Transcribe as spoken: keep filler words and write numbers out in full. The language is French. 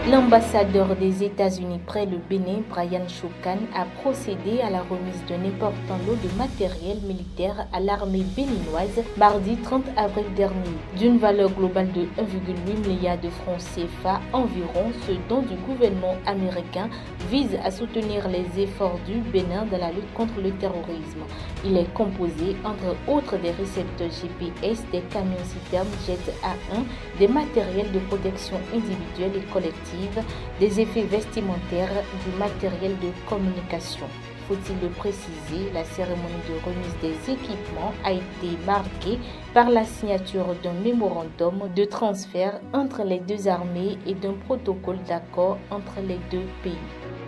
L'ambassadeur des États-Unis près le Bénin, Brian Choukan, a procédé à la remise d'un important lot de matériel militaire à l'armée béninoise mardi trente avril dernier, d'une valeur globale de un virgule huit milliard de francs C F A environ. Ce don du gouvernement américain vise à soutenir les efforts du Bénin dans la lutte contre le terrorisme. Il est composé, entre autres, des récepteurs G P S, des camions-citernes Jet A un, des matériels de protection individuelle et collective, des effets vestimentaires, du matériel de communication. Faut-il le préciser, la cérémonie de remise des équipements a été marquée par la signature d'un mémorandum de transfert entre les deux armées et d'un protocole d'accord entre les deux pays.